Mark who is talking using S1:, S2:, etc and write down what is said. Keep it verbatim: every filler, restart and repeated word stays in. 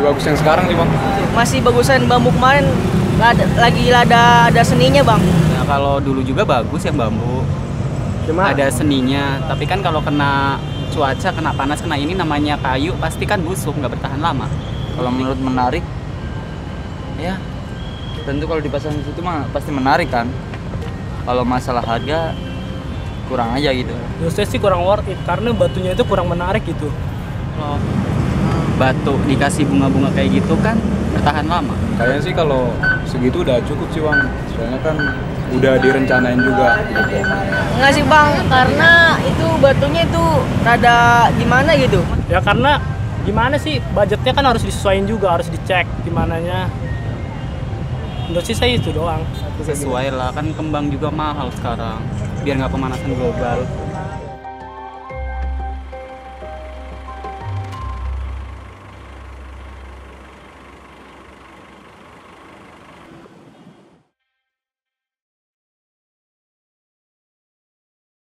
S1: bagus yang sekarang sih bang.
S2: Masih bagusan bambu kemarin, lada, lagi ada ada seninya bang.
S3: Ya, kalau dulu juga bagus yang bambu,
S4: Cuma
S3: ada seninya. Tapi kan kalau kena cuaca, kena panas, kena ini namanya kayu, pasti kan busuk, nggak bertahan lama.
S5: Kalau menurut menarik, ya tentu kalau dipasang di situ mah pasti menarik kan. Kalau masalah harga kurang aja gitu.
S4: menurut saya sih kurang worth it karena batunya itu kurang menarik gitu.
S3: Kalau batu dikasih bunga-bunga kayak gitu kan bertahan lama.
S1: Kayaknya sih kalau segitu udah cukup sih bang. Soalnya kan udah direncanain juga. Gitu.
S2: Enggak sih bang, karena itu batunya itu rada gimana gitu.
S4: Ya karena gimana sih, budgetnya kan harus disesuaikan juga, harus dicek gimananya. Menurut sih saya itu doang.
S3: Sesuai lah, kan kembang juga mahal sekarang biar nggak pemanasan global.